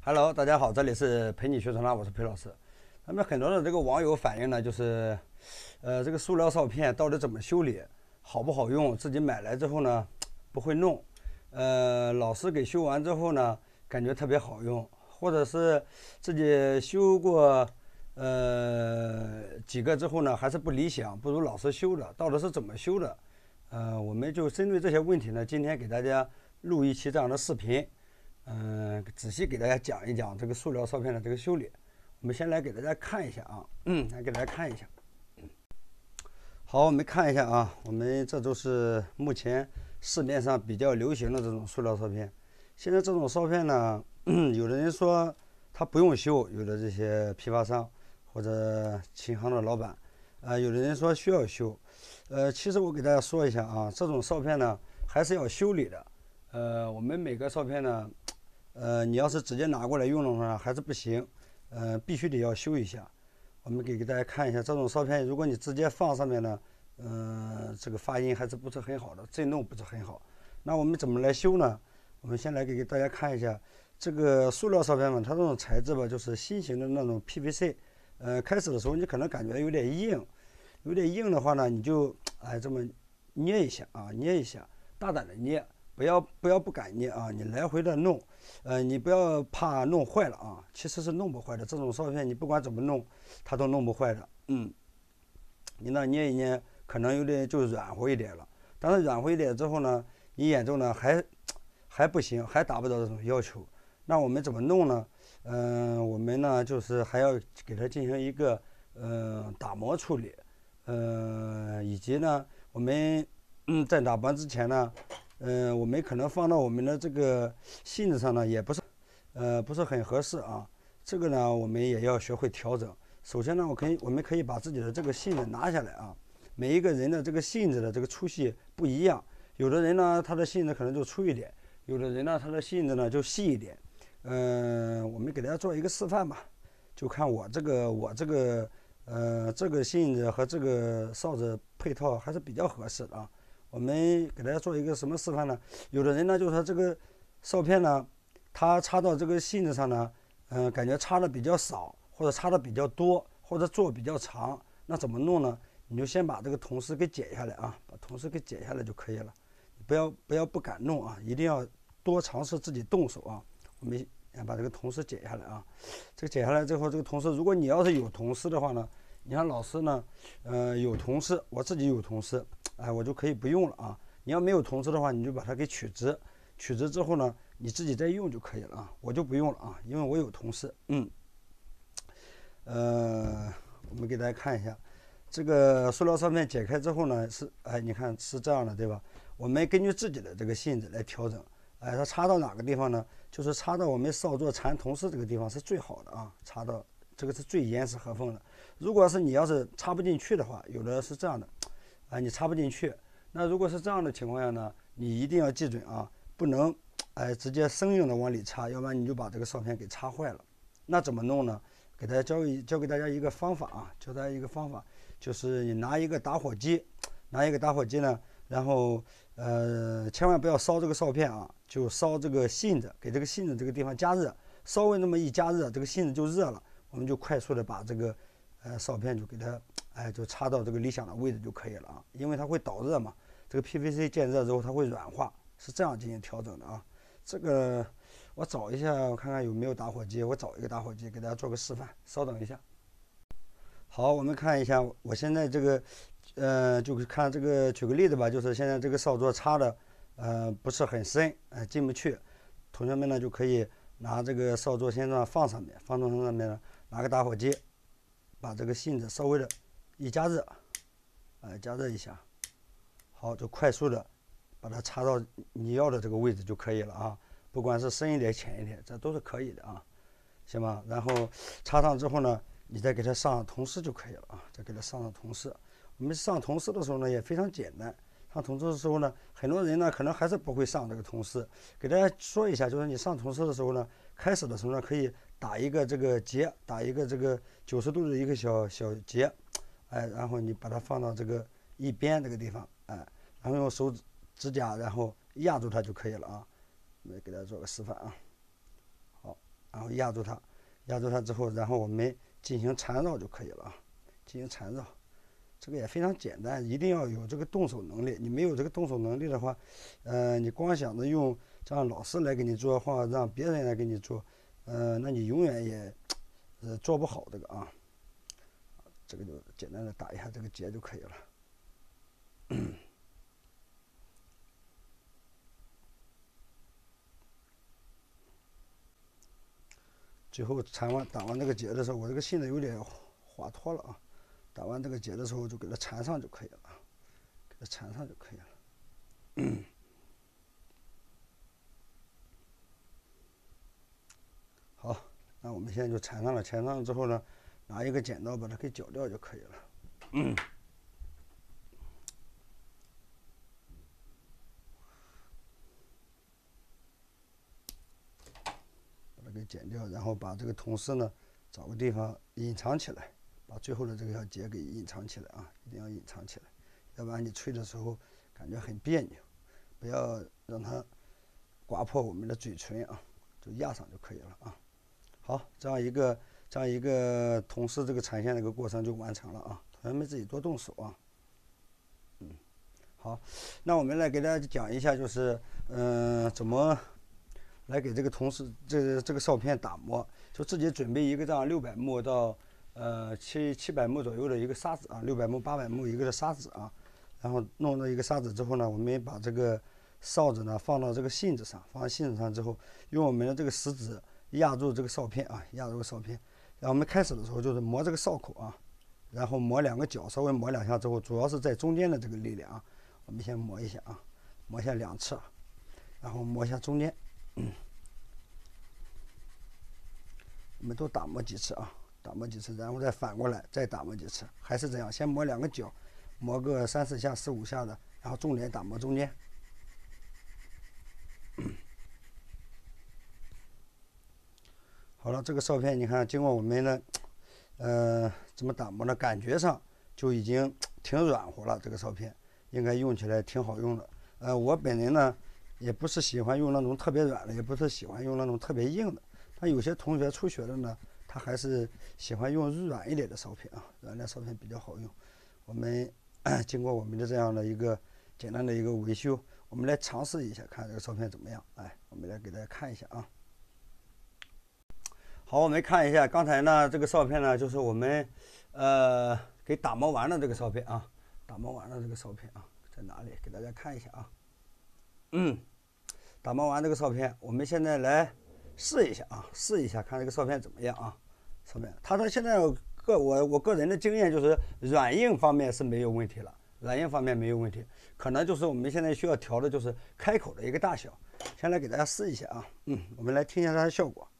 Hello，大家好，这里是陪你学成啦，我是裴老师。那么很多的这个网友反映呢，就是，这个塑料哨片到底怎么修理，好不好用？自己买来之后呢，不会弄，老师给修完之后呢，感觉特别好用，或者是自己修过，几个之后呢，还是不理想，不如老师修的，到底是怎么修的？我们就针对这些问题呢，今天给大家录一期这样的视频。仔细给大家讲一讲这个塑料哨片的这个修理。我们先来给大家看一下啊，来给大家看一下。好，我们看一下啊，我们这都是目前市面上比较流行的这种塑料哨片。现在这种哨片呢，有的人说它不用修，有的这些批发商或者琴行的老板，有的人说需要修。其实我给大家说一下啊，这种哨片呢还是要修理的。我们每个哨片呢，你要是直接拿过来用的话还是不行，必须得要修一下。我们给大家看一下这种哨片，如果你直接放上面呢，这个发音还是不是很好的，震动不是很好。那我们怎么来修呢？我们先来给大家看一下这个塑料哨片嘛，它这种材质吧，就是新型的那种 PVC。开始的时候你可能感觉有点硬，有点硬的话呢，你就这么捏一下啊，捏一下，大胆的捏。不要不敢捏啊！你来回的弄，你不要怕弄坏了啊！其实是弄不坏的，这种哨片你不管怎么弄，它都弄不坏的。你那捏一捏，可能有点就软和一点了。但是软和一点之后呢，你眼中呢还不行，还达不到这种要求。那我们怎么弄呢？我们呢就是还要给它进行一个打磨处理，以及呢我们在打磨之前呢。我们可能放到我们的这个信子上呢，也不是很合适啊。这个呢，我们也要学会调整。首先呢，我们可以把自己的这个信子拿下来啊。每一个人的这个信子的这个粗细不一样，有的人呢，他的信子可能就粗一点，有的人呢，他的信子呢就细一点。我们给大家做一个示范吧，就看我这个这个信子和这个哨子配套还是比较合适的啊。我们给大家做一个什么示范呢？有的人呢就说这个哨片呢，它插到这个信子上呢，感觉插的比较少，或者插的比较多，或者做比较长，那怎么弄呢？你就先把这个铜丝给剪下来啊，把铜丝给剪下来就可以了。不要不敢弄啊，一定要多尝试自己动手啊。我们把这个铜丝剪下来啊，这个剪下来之后，这个铜丝，如果你要是有铜丝的话呢，你看老师呢，有铜丝，我自己有铜丝。我就可以不用了啊。你要没有铜丝的话，你就把它给取直，取直之后呢，你自己再用就可以了啊。我就不用了啊，因为我有铜丝。我们给大家看一下，这个塑料哨片解开之后呢，你看是这样的，对吧？我们根据自己的这个性质来调整。它插到哪个地方呢？就是插到我们哨座缠铜丝这个地方是最好的啊，插到这个是最严实合缝的。如果是你要是插不进去的话，有的是这样的。你插不进去。那如果是这样的情况下呢，你一定要记准啊，不能直接生硬的往里插，要不然你就把这个哨片给插坏了。那怎么弄呢？给大家教给大家一个方法啊，教大家一个方法，就是你拿一个打火机呢，然后千万不要烧这个哨片啊，就烧这个信子，给这个信子这个地方加热，稍微那么一加热，这个信子就热了，我们就快速的把这个哨片就给它就插到这个理想的位置就可以了啊，因为它会导热嘛，这个 PVC 见热之后它会软化，是这样进行调整的啊。这个我找一下，我看看有没有打火机，我找一个打火机给大家做个示范，稍等一下。好，我们看一下，我现在这个就是看这个，举个例子吧，就是现在这个哨座插的不是很深，进不去。同学们呢就可以拿这个哨座先放上面，放到上面呢，拿个打火机，把这个信子稍微的一加热，加热一下，好，就快速的把它插到你要的这个位置就可以了啊。不管是深一点、浅一点，这都是可以的啊，行吗？然后插上之后呢，你再给它上铜丝就可以了啊，再给它上铜丝。我们上铜丝的时候呢也非常简单，上铜丝的时候呢，很多人呢可能还是不会上这个铜丝。给大家说一下，就是你上铜丝的时候呢，开始的时候呢可以打一个这个结，打一个这个90度的一个小结，然后你把它放到这个一边这个地方，然后用指甲然后压住它就可以了啊。我们给大家做个示范啊。好，然后压住它，压住它之后，然后我们进行缠绕就可以了啊，进行缠绕。这个也非常简单，一定要有这个动手能力。你没有这个动手能力的话，你光想着用让老师来给你做，或者让别人来给你做，那你永远也做不好这个啊。这个就简单的打一下这个结就可以了。最后打完这个结的时候，我这个线呢有点滑脱了啊。打完这个结的时候，就给它缠上就可以了，给它缠上就可以了。好，那我们现在就缠上了。缠上了之后呢，拿一个剪刀把它给绞掉就可以了。把它给剪掉，然后把这个铜丝呢找个地方隐藏起来。把最后的这条结给隐藏起来啊，一定要隐藏起来，要不然你吹的时候感觉很别扭。不要让它刮破我们的嘴唇啊，就压上就可以了啊。好，这样一个铜丝这个缠线这个过程就完成了啊。同学们自己多动手啊。好，那我们来给大家讲一下，就是怎么来给这个铜丝这个哨片打磨。就自己准备一个这样600目到700目左右的一个砂纸啊，600目800目一个的砂纸啊，然后弄到一个砂纸之后呢，我们把这个哨子呢放到这个信子上，放到信子上之后，用我们的这个食指压住这个哨片啊，压住哨片。然后我们开始的时候就是磨这个哨口啊，然后磨2个角，稍微磨2下之后，主要是在中间的这个力量啊，我们先磨一下啊，磨下2次，然后磨一下中间，我们都打磨几次啊。打磨几次，然后再反过来再打磨几次，还是这样，先磨2个角，磨个3、4下、4、5下的，然后重点打磨中间。好了，这个哨片你看，经过我们的怎么打磨呢？感觉上就已经挺软和了，这个哨片应该用起来挺好用的。我本人呢也不是喜欢用那种特别软的，也不是喜欢用那种特别硬的，但有些同学初学的呢，他还是喜欢用软一点的哨片啊，软的哨片比较好用。我们经过我们的这样的一个简单的一个维修，我们来尝试一下，看这个哨片怎么样。我们来给大家看一下啊。好，我们看一下刚才呢这个哨片呢，就是我们给打磨完了这个哨片啊，打磨完了这个哨片啊，在哪里？给大家看一下啊。打磨完这个哨片，我们现在来试一下啊，试一下看这个哨片怎么样啊。哨片，它说现在我个人的经验就是软硬方面是没有问题了，软硬方面没有问题，可能就是我们现在需要调的就是开口的一个大小。先来给大家试一下啊，我们来听一下它的效果。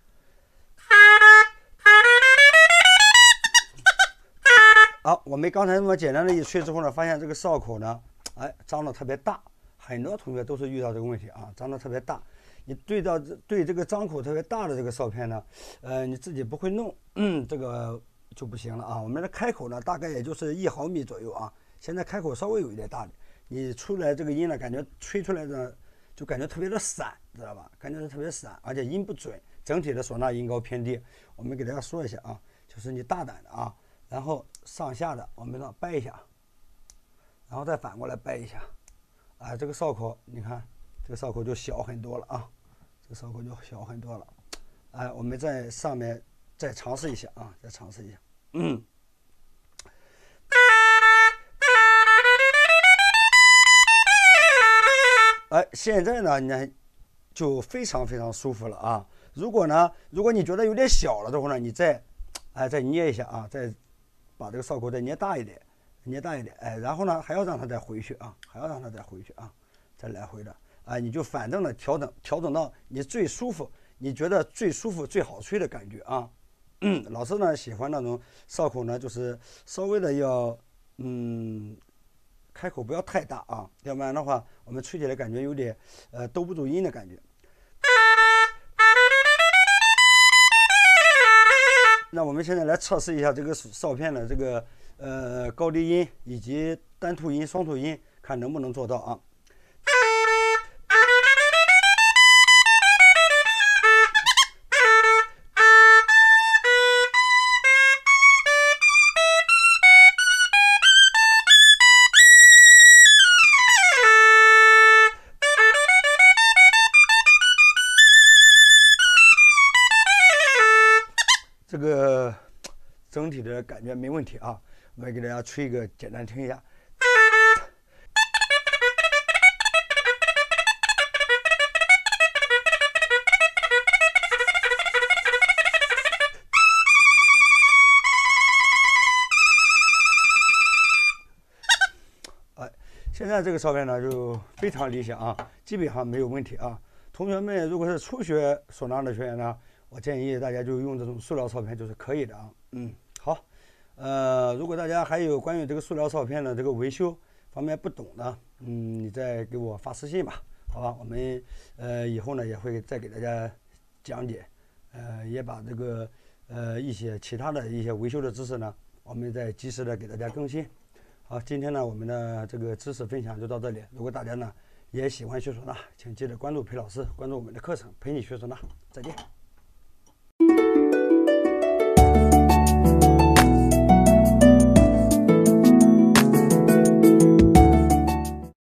好，我们刚才这么简单的一吹之后呢，发现这个哨口呢，张得特别大，很多同学都是遇到这个问题啊，张得特别大。你对这个张口特别大的这个哨片呢，你自己不会弄，这个就不行了啊。我们的开口呢，大概也就是1毫米左右啊。现在开口稍微有一点大点，你出来这个音呢，感觉吹出来的就感觉特别的散，知道吧？感觉是特别散，而且音不准，整体的唢呐音高偏低。我们给大家说一下啊，就是你大胆的啊，然后上下的我们掰一下，然后再反过来掰一下，这个哨口你看，这个哨口就小很多了啊。这个哨口就小很多了，我们在上面再尝试一下啊，再尝试一下，现在呢，你就非常非常舒服了啊。如果你觉得有点小了的话呢，你再捏一下啊，再把这个哨口再捏大一点，然后呢还要让它再回去啊，再来回的。你就反正的调整到你最舒服，你觉得最舒服、最好吹的感觉啊。老师呢喜欢那种哨口呢，就是稍微的要开口不要太大啊，要不然的话我们吹起来感觉有点兜不住音的感觉。那我们现在来测试一下这个哨片的这个高低音以及单吐音、双吐音，看能不能做到啊。 这个整体的感觉没问题啊。我也给大家吹一个，简单听一下。现在这个哨片呢就非常理想啊，基本上没有问题啊。同学们如果是初学唢呐的学员呢，我建议大家就用这种塑料哨片就是可以的啊。好，如果大家还有关于这个塑料哨片的这个维修方面不懂的，你再给我发私信吧，好吧？我们以后呢也会再给大家讲解，也把这个一些其他的一些维修的知识呢，我们再及时的给大家更新。好，今天呢，我们的这个知识分享就到这里。如果大家呢也喜欢学唢呐，请记得关注裴老师，关注我们的课程，陪你学唢呐。再见。